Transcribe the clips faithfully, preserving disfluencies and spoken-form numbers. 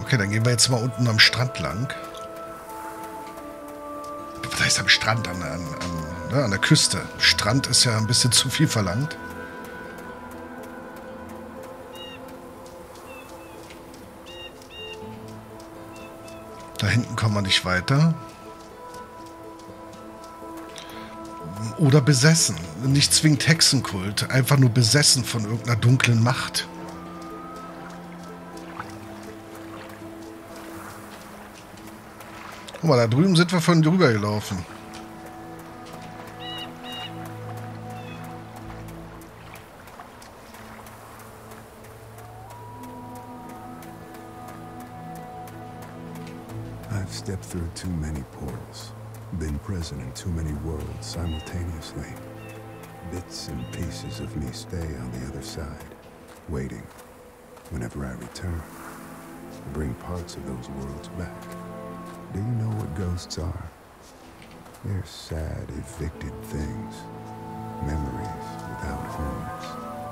Okay, dann gehen wir jetzt mal unten am Strand lang. Was heißt am Strand? An, an, an, ne, an der Küste. Strand ist ja ein bisschen zu viel verlangt. Da hinten kommen wir nicht weiter. Oder besessen. Nicht zwingend Hexenkult. Einfach nur besessen von irgendeiner dunklen Macht. Guck mal, da drüben sind wir von drüber gelaufen. I've stepped through too many portals, been present in too many worlds simultaneously. Bits and pieces of me stay on the other side, waiting, whenever I return, to bring parts of those worlds back. Do you know what ghosts are? They're sad, evicted things, memories without homes.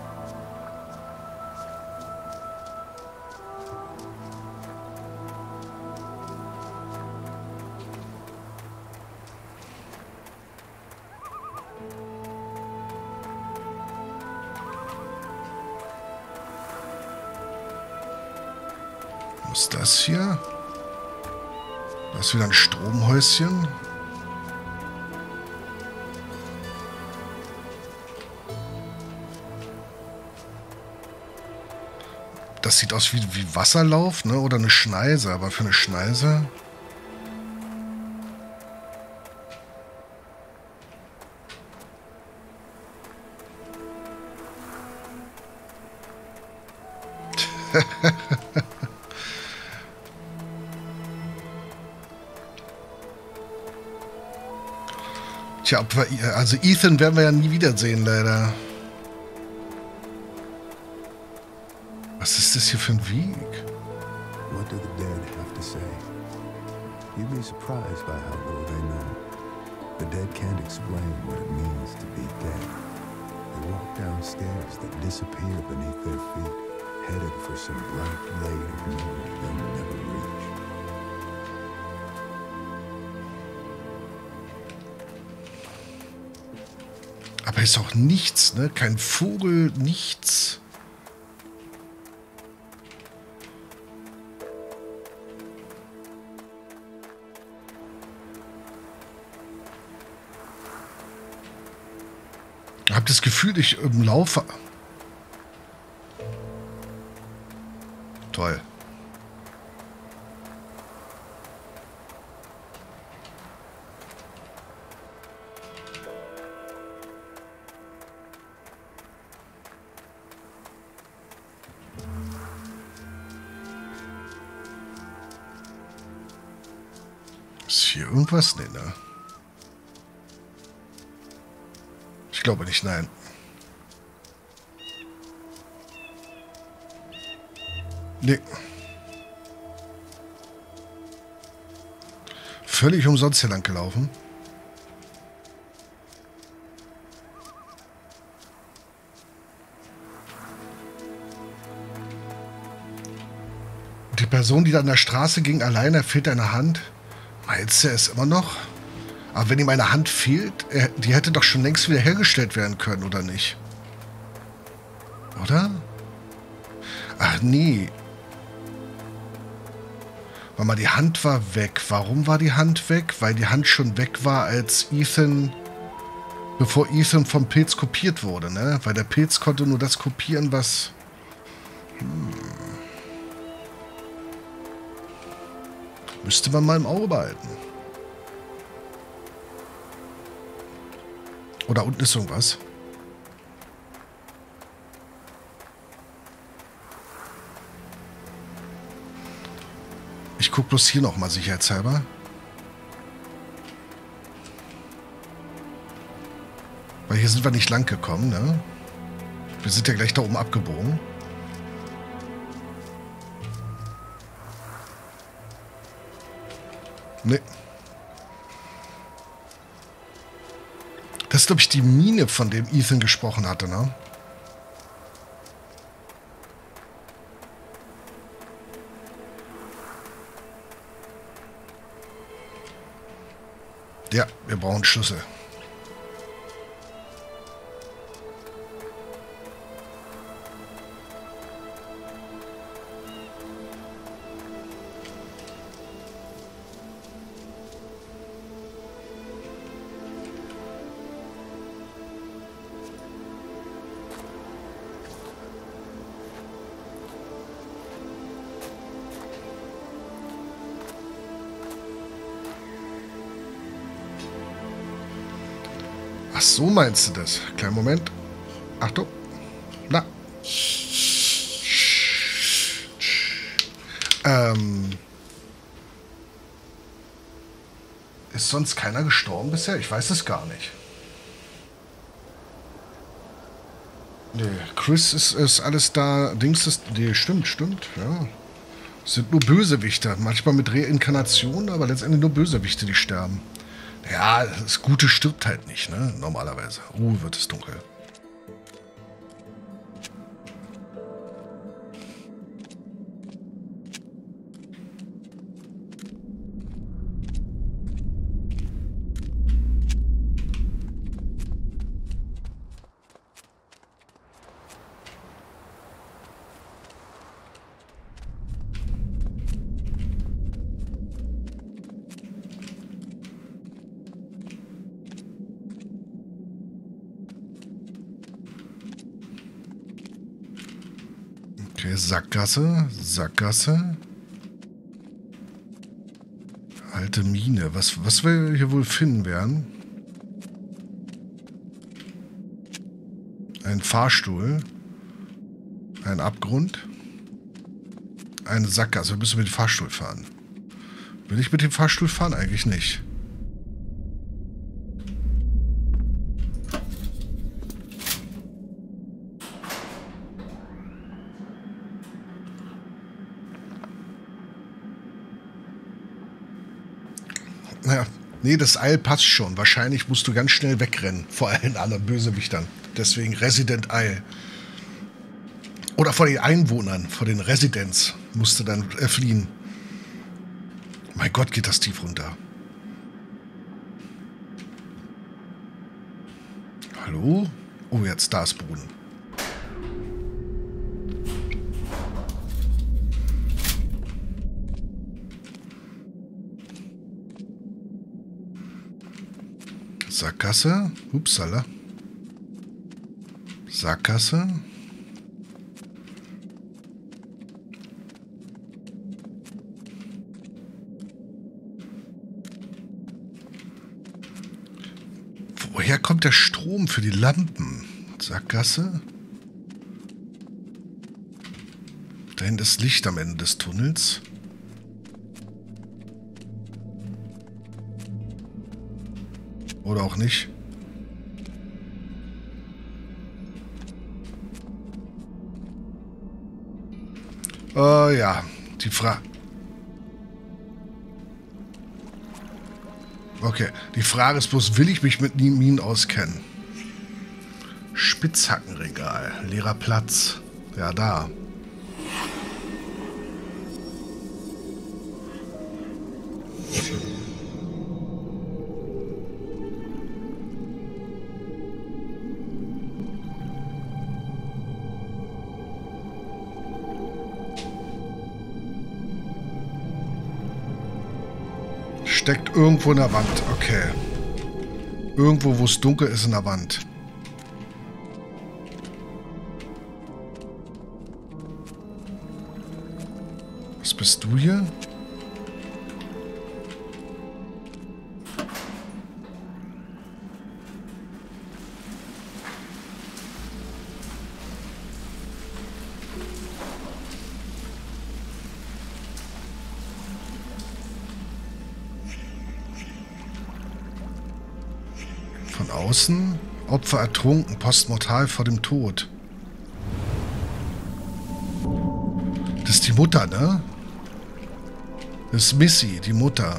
Was ist das hier? Das ist wieder ein Stromhäuschen. Das sieht aus wie, wie Wasserlauf, ne? Oder eine Schneise, aber für eine Schneise. Tja, ob wir, also Ethan werden wir ja nie wiedersehen, leider. Was ist das hier für ein Weg? What do the dead have to say? You'd be surprised by how little they know. The dead can't explain what it means to be dead. They walk down stairs that disappear beneath their feet, headed for some bright blade of moon they'll never reach. Aber ist auch nichts, ne? Kein Vogel, nichts. Ich habe das Gefühl, ich im Laufe... Toll. Ist hier irgendwas? Nee, ne? Ich glaube nicht, nein. Nee. Völlig umsonst hier lang gelaufen. Die Person, die da an der Straße ging, alleine, fehlt eine Hand. Meinst du, er ist immer noch? Aber wenn ihm eine Hand fehlt, er, die hätte doch schon längst wieder hergestellt werden können, oder nicht? Oder? Ach nee. Weil mal die Hand war weg. Warum war die Hand weg? Weil die Hand schon weg war, als Ethan, bevor Ethan vom Pilz kopiert wurde, ne? Weil der Pilz konnte nur das kopieren, was... Hm. Müsste man mal im Auge behalten. Oder unten ist irgendwas. Ich gucke bloß hier nochmal sicherheitshalber. Weil hier sind wir nicht lang gekommen, ne? Wir sind ja gleich da oben abgebogen. Ne. Das ist, glaube ich, die Mine, von dem Ethan gesprochen hatte, ne? Ja, wir brauchen Schlüssel. Ach so, meinst du das? Kleinen Moment. Achtung. Na. Ähm. Ist sonst keiner gestorben bisher? Ich weiß es gar nicht. Nee, Chris ist, ist alles da. Dings ist. Nee, stimmt, stimmt. Ja. Es sind nur Bösewichte. Manchmal mit Reinkarnation, aber letztendlich nur Bösewichte, die sterben. Ja, das Gute stirbt halt nicht, ne? Normalerweise. Ruhe wird es dunkel. Okay, Sackgasse, Sackgasse. Alte Mine. Was, was wir hier wohl finden werden? Ein Fahrstuhl. Ein Abgrund. Eine Sackgasse. Wir müssen mit dem Fahrstuhl fahren. Will ich mit dem Fahrstuhl fahren? Eigentlich nicht. Naja, nee, das Eil passt schon. Wahrscheinlich musst du ganz schnell wegrennen. Vor allen anderen Bösewichtern. Deswegen Resident Eil. Oder vor den Einwohnern, vor den Residents musst du dann äh, fliehen. Mein Gott, geht das tief runter. Hallo? Oh, jetzt da ist Boden. Sackgasse. Upsala. Sackgasse. Woher kommt der Strom für die Lampen? Sackgasse. Da hinten ist Licht am Ende des Tunnels. Oder auch nicht. Äh, ja, die Frage. Okay, die Frage ist bloß, will ich mich mit Minen auskennen? Spitzhackenregal, leerer Platz. Ja, da. Steckt irgendwo in der Wand. Okay. Irgendwo, wo es dunkel ist in der Wand. Was bist du hier? Von außen. Opfer ertrunken, postmortal vor dem Tod. Das ist die Mutter, ne? Das ist Missy, die Mutter.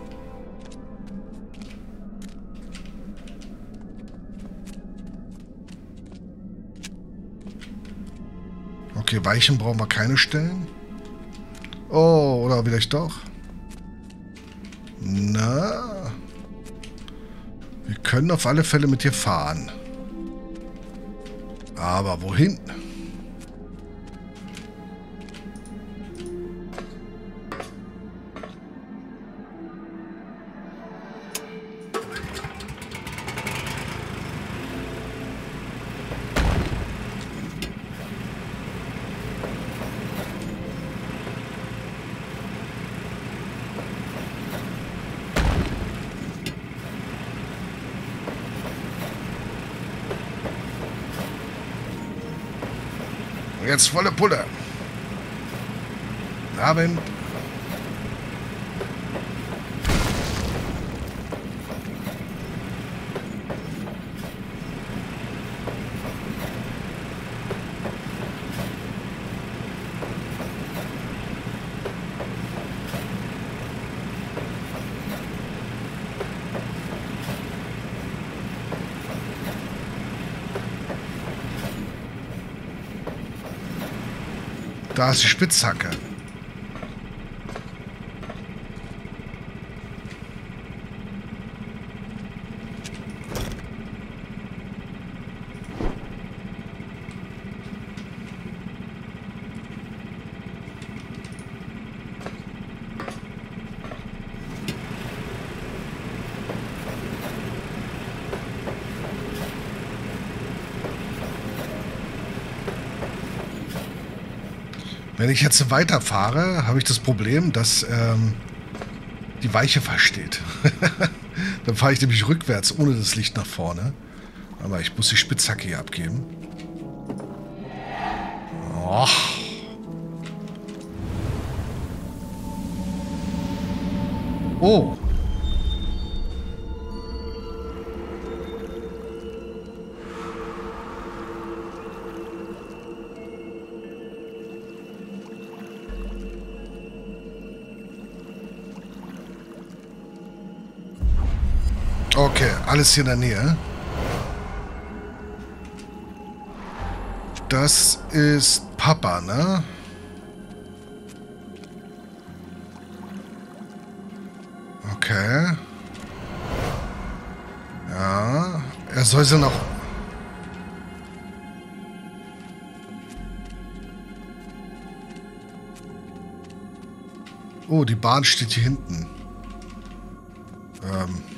Okay, Weichen brauchen wir keine stellen. Oh, oder vielleicht doch? Na? Wir können auf alle Fälle mit dir fahren. Aber wohin? Jetzt volle Pulle. Abend. Da ist die Spitzhacke. Wenn ich jetzt weiterfahre, habe ich das Problem, dass ähm, die Weiche versteht. Dann fahre ich nämlich rückwärts, ohne das Licht nach vorne. Aber ich muss die Spitzhacke hier abgeben. Oh. Oh. Okay, alles hier in der Nähe. Das ist Papa, ne? Okay. Ja, er soll sie noch... Oh, die Bahn steht hier hinten. Ähm...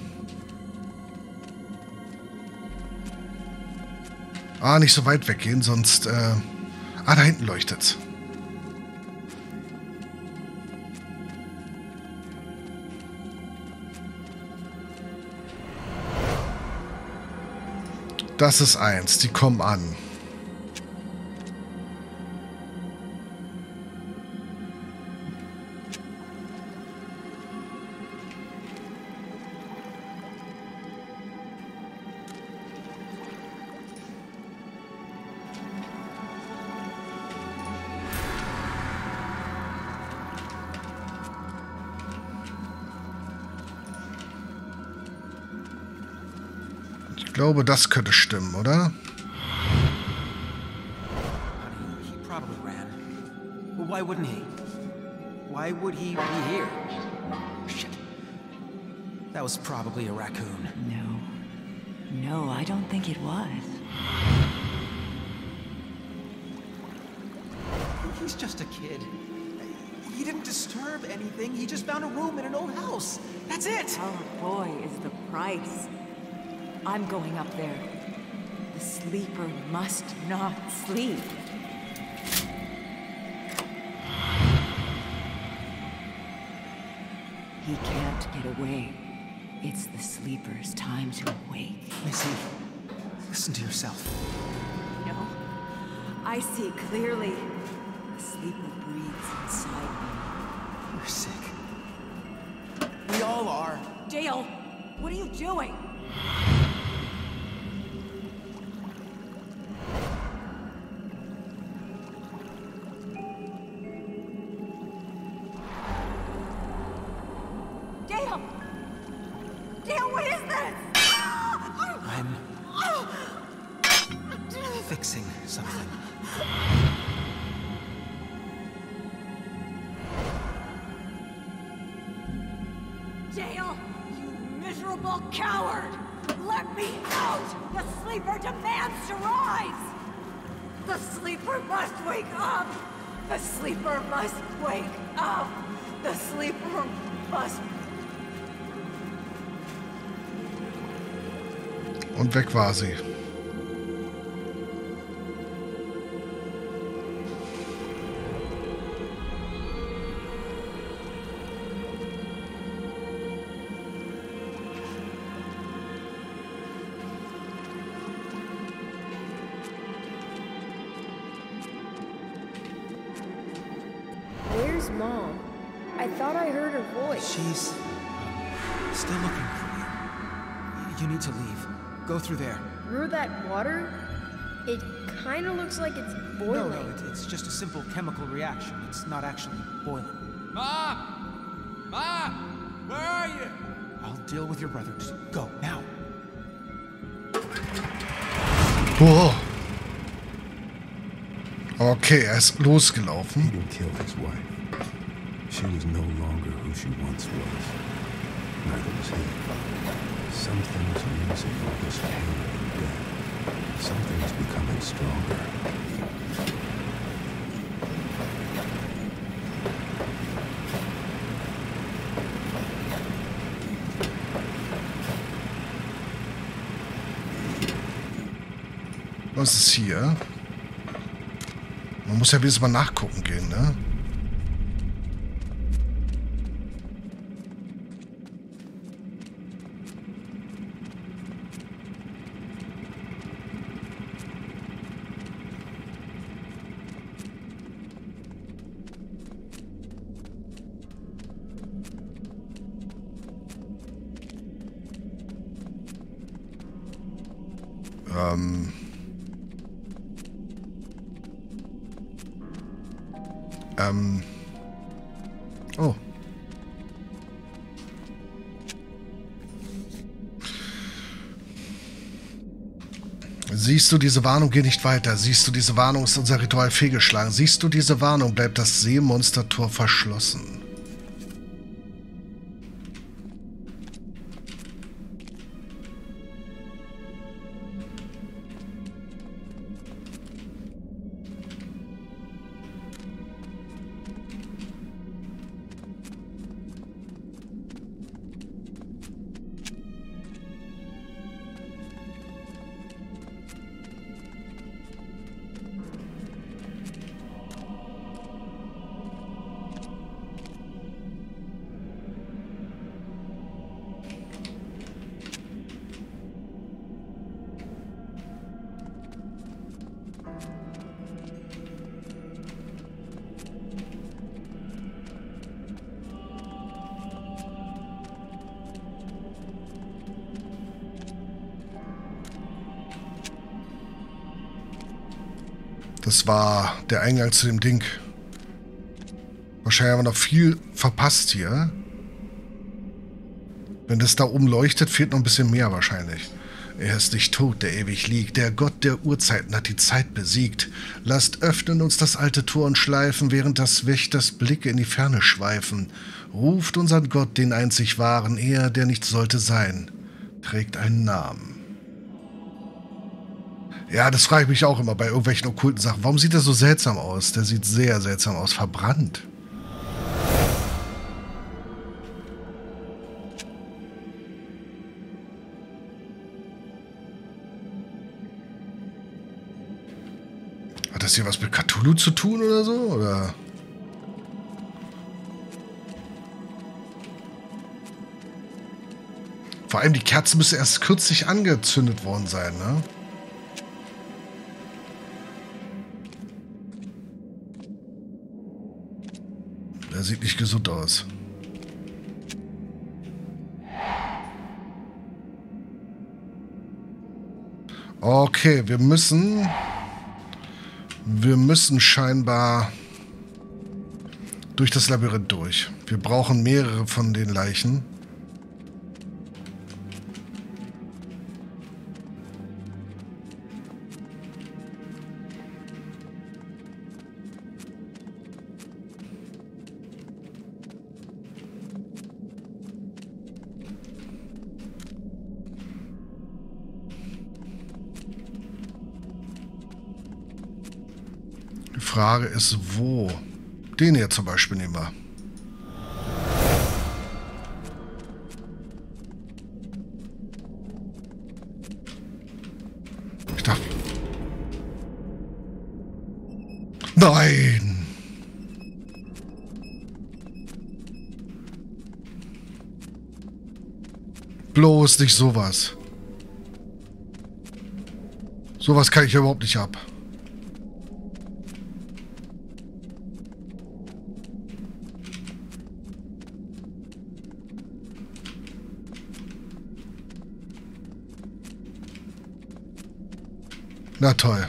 Ah, nicht so weit weggehen, sonst... Äh ah, da hinten leuchtet's. Das ist eins, die kommen an. Ich glaube, das könnte stimmen, oder? Honey, he probably ran. Well, why wouldn't he? Why would he be here? Shit. That was probably a raccoon. No. No, I don't think it was. He's just a kid. He didn't disturb anything. He just found a room in an old house. That's it! Our boy is the price. I'm going up there. The sleeper must not sleep. He can't get away. It's the sleeper's time to wake. Missy, listen to yourself. No, I see clearly. The sleeper breathes inside me. You're sick. We all are. Dale, what are you doing? Dale! Dale, what is this? I'm fixing something. Dale, you miserable coward! Let me out! The sleeper demands to rise! The sleeper must wake up! The sleeper must wake up! The sleeper must... Und weg war sie. Where's Mom? I thought I heard her voice. She's still looking for you. You need to leave. Go through there. Through that water? It kind of looks like it's boiling. No, no, it, it's just a simple chemical reaction. It's not actually boiling. Mom! Mom! Where are you? I'll deal with your brother. Just go, now. Oh. Okay, er ist losgelaufen. He didn't kill his wife. She was no longer who she once was. Neither was he. Something was losing all this pain and death. Something was becoming stronger. Was ist hier? Man muss ja wenigstens mal nachgucken gehen, ne? Ähm... Ähm. Oh. Siehst du diese Warnung, geh nicht weiter. Siehst du diese Warnung, ist unser Ritual fehlgeschlagen. Siehst du diese Warnung, bleibt das Seemonstertor verschlossen. Das war der Eingang zu dem Ding. Wahrscheinlich haben wir noch viel verpasst hier. Wenn das da oben leuchtet, fehlt noch ein bisschen mehr wahrscheinlich. Er ist nicht tot, der ewig liegt. Der Gott der Urzeiten hat die Zeit besiegt. Lasst öffnen uns das alte Tor und schleifen, während das Wächters Blicke in die Ferne schweifen. Ruft unseren Gott, den einzig wahren, er, der nicht sollte sein, trägt einen Namen. Ja, das frage ich mich auch immer bei irgendwelchen okkulten Sachen. Warum sieht er so seltsam aus? Der sieht sehr seltsam aus. Verbrannt. Hat das hier was mit Cthulhu zu tun oder so? Oder? Vor allem die Kerze müsste erst kürzlich angezündet worden sein, ne? Der sieht nicht gesund aus. Okay, wir müssen... Wir müssen scheinbar durch das Labyrinth durch. Wir brauchen mehrere von den Leichen. Frage ist, wo? Den hier zum Beispiel nehmen wir. Ich dachte... Nein! Bloß nicht sowas. Sowas kann ich überhaupt nicht ab. Na toll.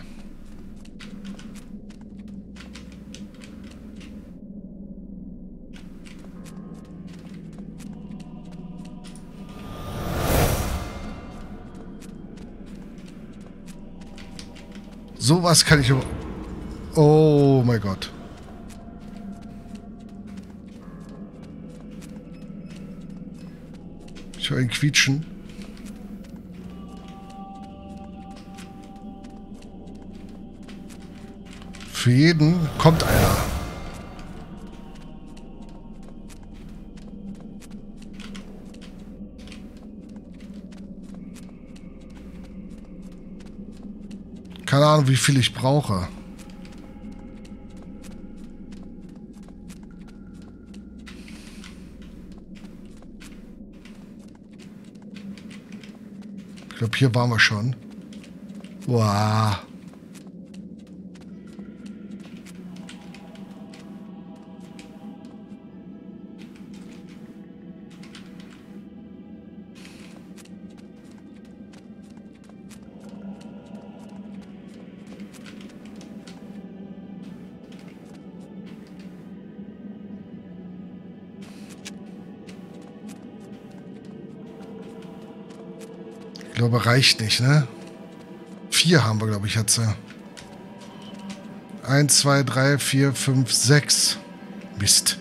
Sowas kann ich... Oh mein Gott. Ich höre ihn quietschen. Für jeden kommt einer. Keine Ahnung, wie viel ich brauche. Ich glaube, hier waren wir schon. Wow. Ich glaube, reicht nicht, ne? Vier haben wir, glaube ich, jetzt. Eins, zwei, drei, vier, fünf, sechs. Mist.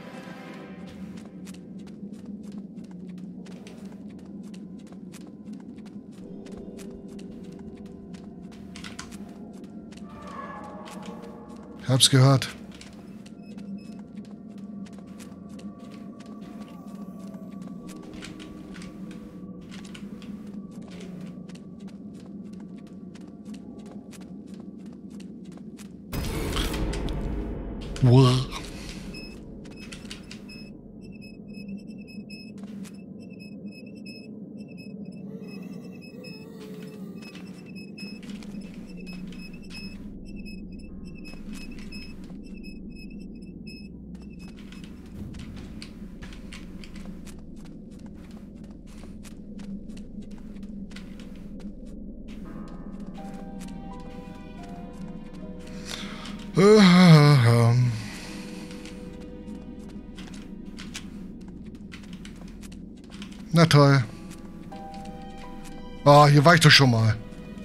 Ich hab's gehört. Wow. Na toll. Ah, hier war ich doch schon mal.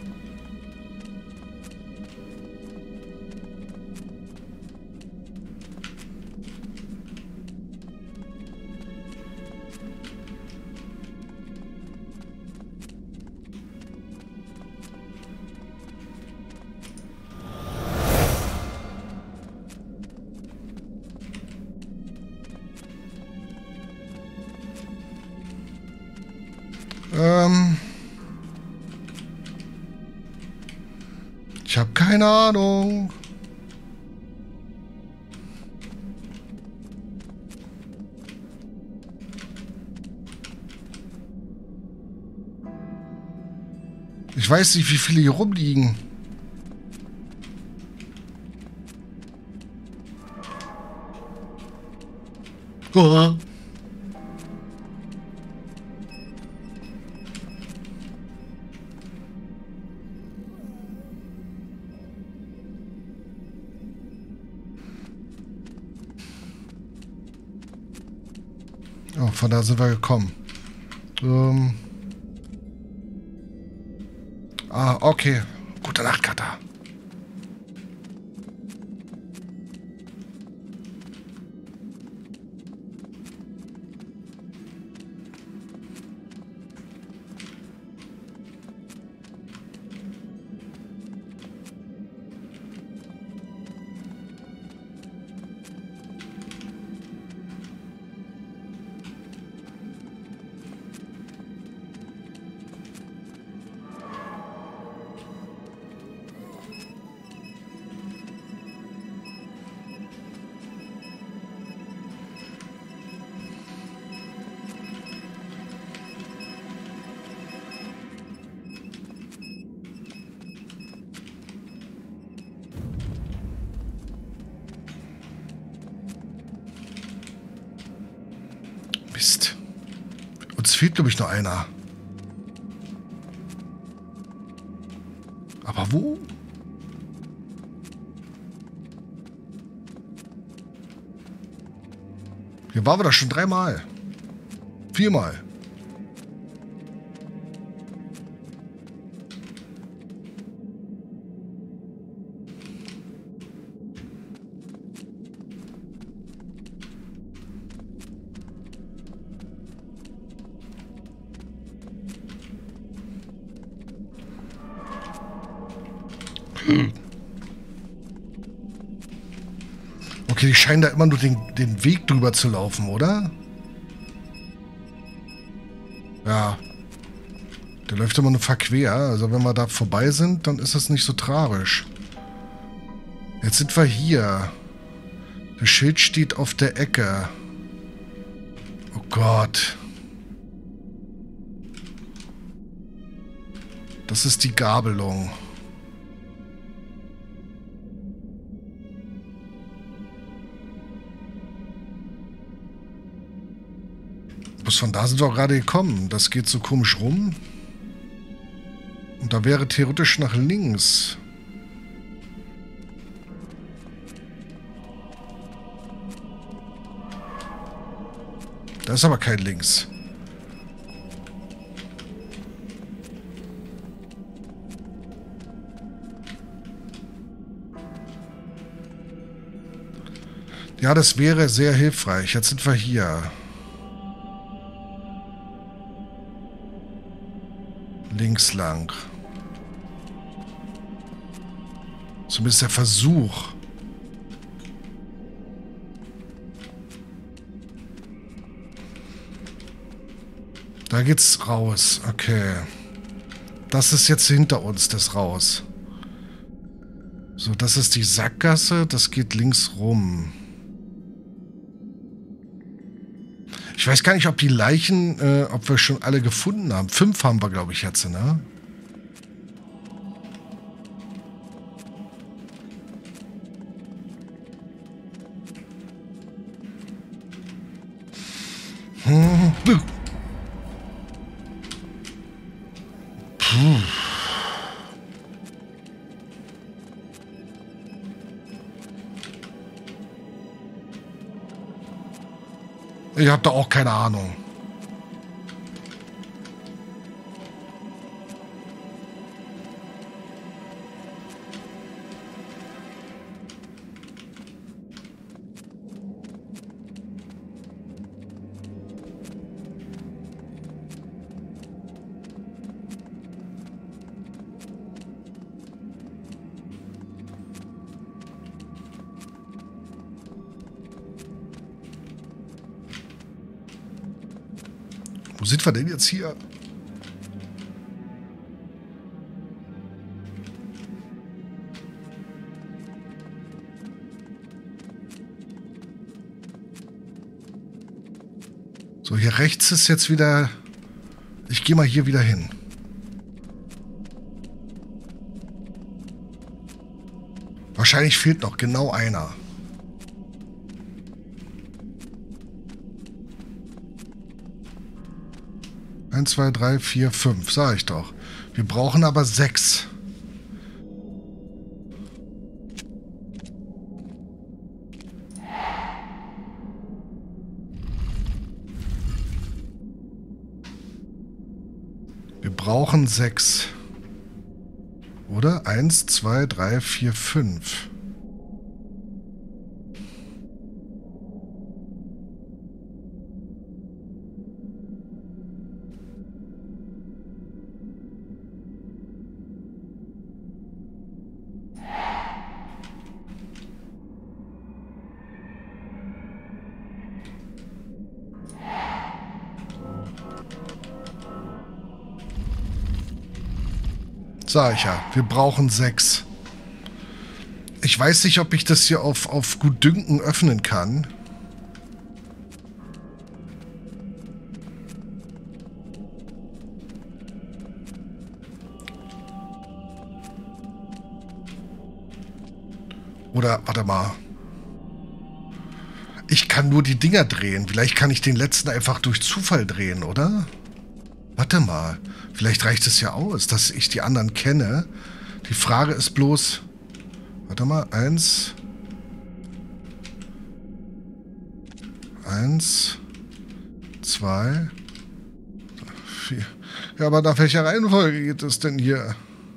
Ähm. Ich habe keine Ahnung. Ich weiß nicht, wie viele hier rumliegen. Oh. Oh, von da sind wir gekommen. Ähm. Ah, okay. Gute Nacht, Kata. Mist. Uns fehlt, glaube ich, noch einer. Aber wo? Hier waren wir doch schon dreimal. Viermal. Okay, die scheinen da immer nur den, den Weg drüber zu laufen, oder? Ja. Der läuft immer nur verquer. Also wenn wir da vorbei sind, dann ist das nicht so tragisch. Jetzt sind wir hier. Das Schild steht auf der Ecke. Oh Gott. Das ist die Gabelung. Von da sind wir auch gerade gekommen. Das geht so komisch rum. Und da wäre theoretisch nach links. Da ist aber kein links. Ja, das wäre sehr hilfreich. Jetzt sind wir hier. Links lang. Zumindest der Versuch. Da geht's raus. Okay. Das ist jetzt hinter uns, das raus. So, das ist die Sackgasse. Das geht links rum. Ich weiß gar nicht, ob die Leichen, äh, ob wir schon alle gefunden haben. Fünf haben wir, glaube ich, jetzt, ne? Hm. Puh. Ich habe da auch keine Ahnung. Wo sind wir denn jetzt hier? So, hier rechts ist jetzt wieder... Ich gehe mal hier wieder hin. Wahrscheinlich fehlt noch genau einer. eins, zwei, drei, vier, fünf, sag ich doch. Wir brauchen aber sechs. Wir brauchen sechs. Oder? Eins, zwei, drei, vier, fünf. Sag ich ja, wir brauchen sechs. Ich weiß nicht, ob ich das hier auf, auf Gutdünken öffnen kann. Oder, warte mal. Ich kann nur die Dinger drehen. Vielleicht kann ich den letzten einfach durch Zufall drehen, oder? Warte mal. Vielleicht reicht es ja aus, dass ich die anderen kenne. Die Frage ist bloß... Warte mal. Eins. Eins. Zwei. Vier. Ja, aber nach welcher Reihenfolge geht es denn hier?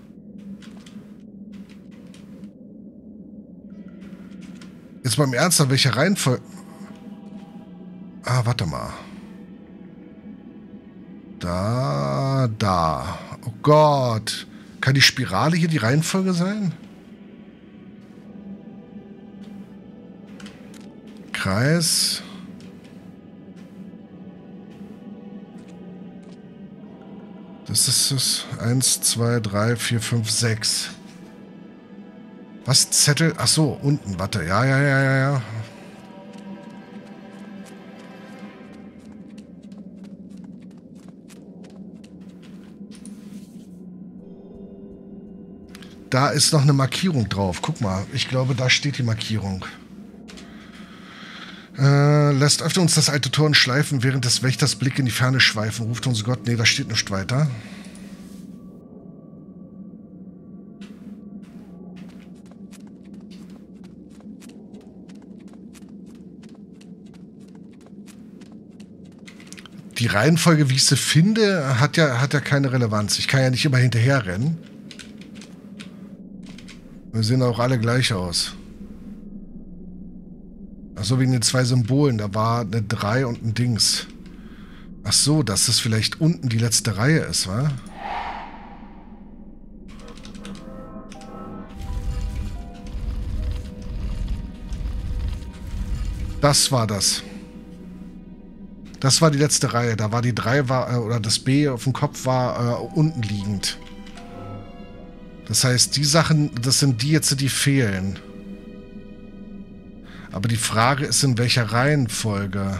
Jetzt mal im Ernst, nach welcher Reihenfolge... Ah, warte mal. Da, da. Oh Gott. Kann die Spirale hier die Reihenfolge sein? Kreis. Das ist es. Eins, zwei, drei, vier, fünf, sechs. Was? Zettel? Ach so, unten. Warte. Ja, ja, ja, ja, ja. Da ist noch eine Markierung drauf. Guck mal. Ich glaube, da steht die Markierung. Äh, lasst öfter uns das alte Tor schleifen, während des Wächters Blick in die Ferne schweifen. Ruft uns Gott. Nee, da steht nicht weiter. Die Reihenfolge, wie ich sie finde, hat ja, hat ja keine Relevanz. Ich kann ja nicht immer hinterher rennen. Wir sehen auch alle gleich aus. Ach so, wegen den zwei Symbolen. Da war eine drei und ein Dings. Ach so, dass das vielleicht unten die letzte Reihe ist, wa? Das war das. Das war die letzte Reihe. Da war die drei, war, äh, oder das B auf dem Kopf war äh, unten liegend. Das heißt, die Sachen, das sind die jetzt, die fehlen. Aber die Frage ist, in welcher Reihenfolge.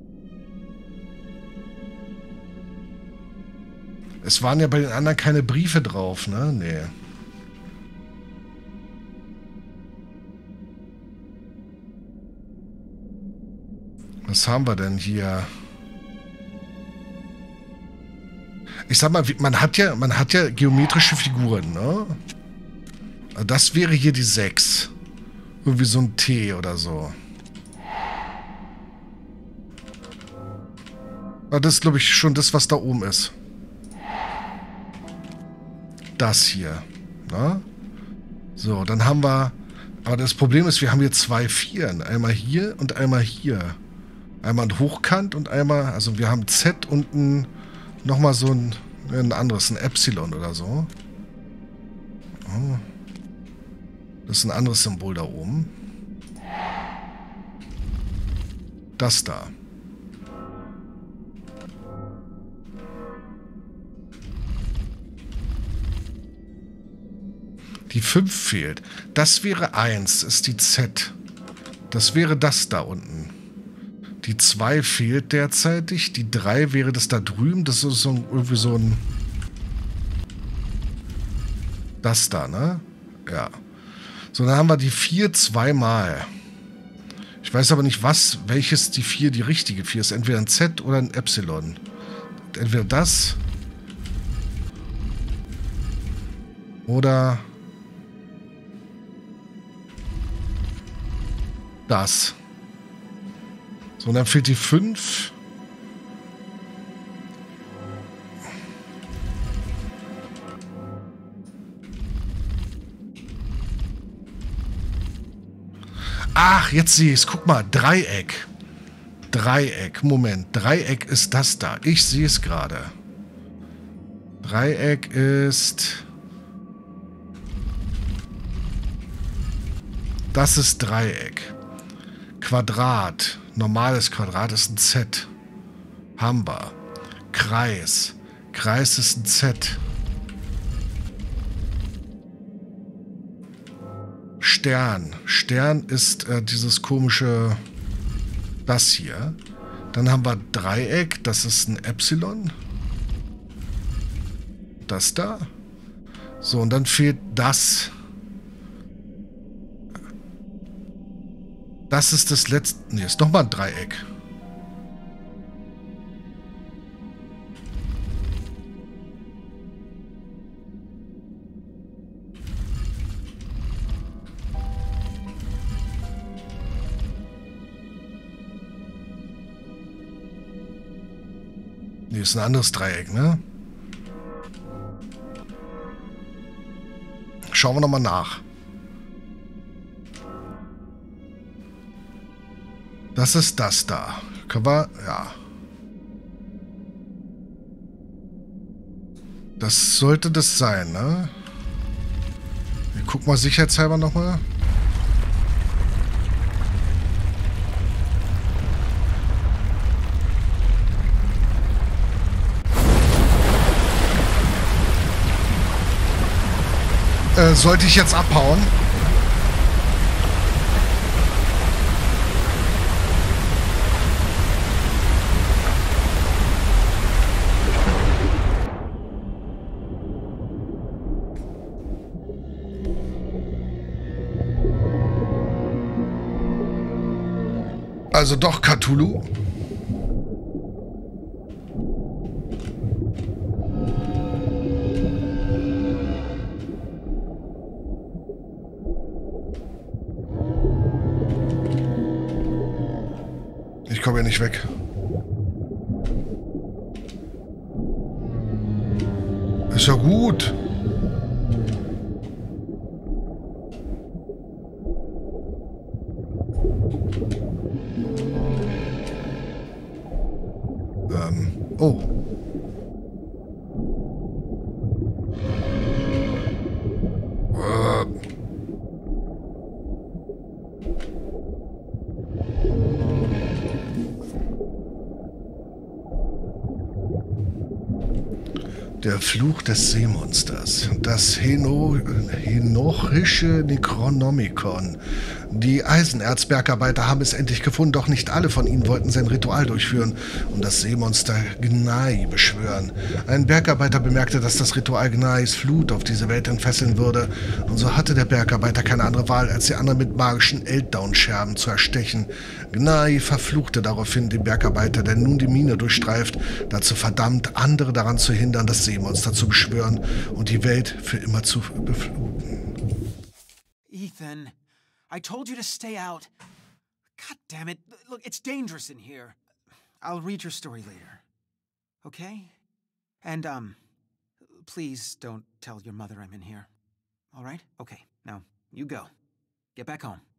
Es waren ja bei den anderen keine Briefe drauf, ne? Nee. Was haben wir denn hier? Ich sag mal, man hat ja, man hat ja geometrische Figuren, ne? Das wäre hier die sechs. Irgendwie so ein T oder so. Aber das ist, glaube ich, schon das, was da oben ist. Das hier. Ne? So, dann haben wir... Aber das Problem ist, wir haben hier zwei Vieren. Einmal hier und einmal hier. Einmal ein Hochkant und einmal... Also wir haben Z und ein... Nochmal so ein... Ein anderes, ein Epsilon oder so. Oh. Das ist ein anderes Symbol da oben. Das da. Die fünf fehlt. Das wäre eins, ist die Z. Das wäre das da unten. Die zwei fehlt derzeitig. Die drei wäre das da drüben. Das ist so ein, irgendwie so ein... Das da, ne? Ja. So, dann haben wir die vier zweimal. Ich weiß aber nicht, was, welches die vier die richtige vier ist. Entweder ein Z oder ein Epsilon. Entweder das. Oder das. So, und dann fehlt die fünf. Ach, jetzt sehe ich es. Guck mal, Dreieck. Dreieck, Moment. Dreieck ist das da. Ich sehe es gerade. Dreieck ist... Das ist Dreieck. Quadrat. Normales Quadrat ist ein Z. Haben wir. Kreis. Kreis ist ein Z. Stern. Stern ist äh, dieses komische... Das hier. Dann haben wir Dreieck. Das ist ein Epsilon. Das da. So, und dann fehlt das. Das ist das letzte... Ne, ist nochmal ein Dreieck. Ne, ist ein anderes Dreieck, ne? Schauen wir nochmal nach. Das ist das da. Können wir... Ja. Das sollte das sein, ne? Wir gucken mal sicherheitshalber nochmal. Äh, sollte ich jetzt abhauen? Also doch Cthulhu. Ich komme ja nicht weg. Ist ja gut. Ähm, oh. Ähm. Der Fluch des Seemonsters. Das Heno Henochische Necronomicon. Die Eisenerzbergarbeiter haben es endlich gefunden, doch nicht alle von ihnen wollten sein Ritual durchführen und das Seemonster Gnai beschwören. Ein Bergarbeiter bemerkte, dass das Ritual Gnais Flut auf diese Welt entfesseln würde, und so hatte der Bergarbeiter keine andere Wahl, als die anderen mit magischen Eltdown-Scherben zu erstechen. Gnai verfluchte daraufhin den Bergarbeiter, der nun die Mine durchstreift, dazu verdammt, andere daran zu hindern, das Seemonster zu beschwören und die Welt für immer zu befluten. Ethan, I told you to stay out. God damn it. Look, it's dangerous in here. I'll read your story later. Okay? And, um, please don't tell your mother I'm in here. All right? Okay, now, you go. Get back home.